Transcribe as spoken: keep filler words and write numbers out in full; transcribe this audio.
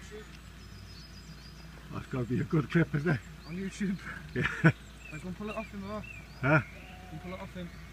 That's got to be a good clip, isn't it? On YouTube. Yeah. I'm going to pull it off him, or? Huh? I'm pull it off him.